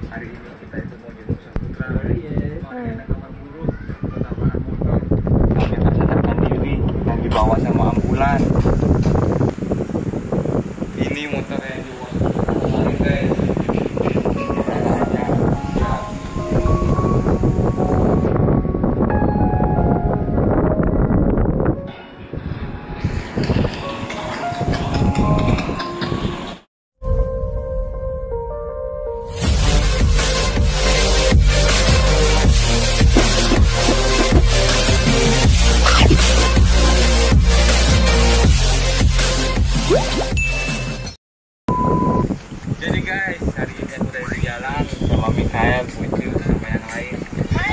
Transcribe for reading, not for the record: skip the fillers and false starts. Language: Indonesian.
Hari ini kita itu mau jemput Saputra. Kemarin ada kabar buruk tentang anak motor yang tersadarkan diri yang dibawa sama ambulan. Ini motor yang dibawa kemarin guys. Jadi guys, hari ini aku udah di jalan sama Mikael, Pucu, sama yang lain.